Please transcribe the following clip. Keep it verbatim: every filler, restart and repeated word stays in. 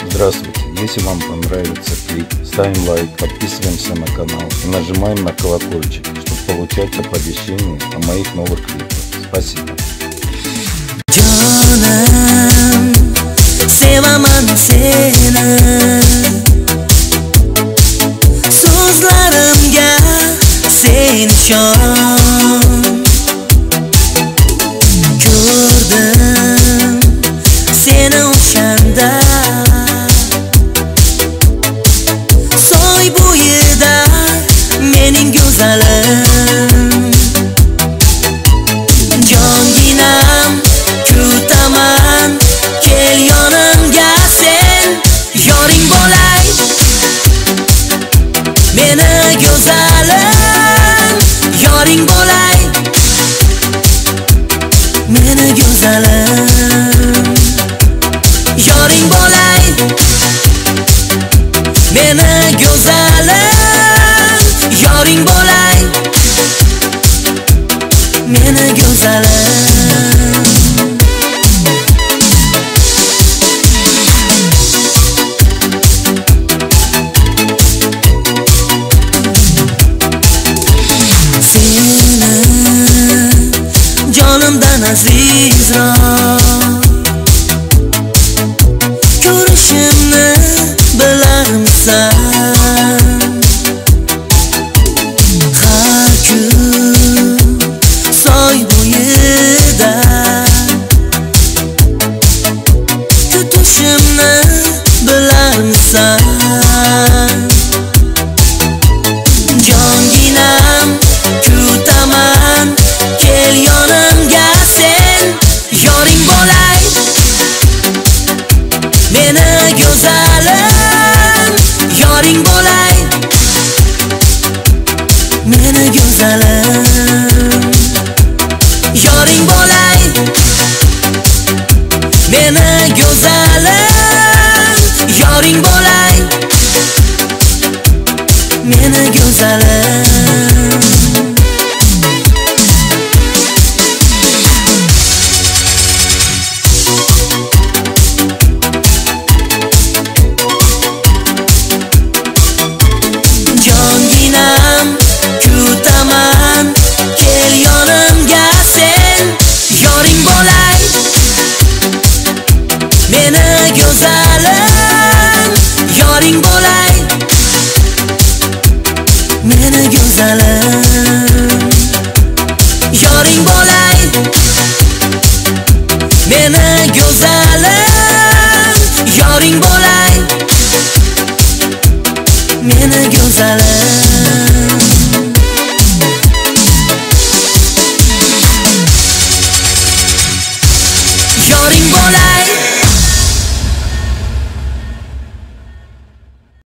Здравствуйте! Если вам понравится клип, ставим лайк, подписываемся на канал и нажимаем на колокольчик, чтобы получать оповещения о моих новых клипах. Спасибо! Canım, sevaman seni. So'zlarimga sen ishon. Ko'rdim seni o'shanda soy bo'yida mening go'zalim. Jonginam kutaman, kel yonimga sen yoring bo'lay. Meni go'zalim yoring bo'lay. Meni go'zalim yoring bo'lay. Meni go'zalim yoring bo'lay. Meni go'zalim. Seni jonimdan azizroq ko'rishimni bilarmisan? Har kun soy bo'yida kutishimni bilarmisan? Jonginam kutaman, kel yonimga sen yoring bo'lay. Meni go'zalim yoring bo'lay. Meni go'zalim yoring bo'lay. Meni go'zalim yoring bo'lay. Meni go'zalim. Jonginam kutaman, kel yonimga sen yoring bo'lay. Meni go'zalim yoring bo'lay. Meni go'zalim yoring bo'lay. Meni go'zalim yoring bo'lay. Meni go'zalim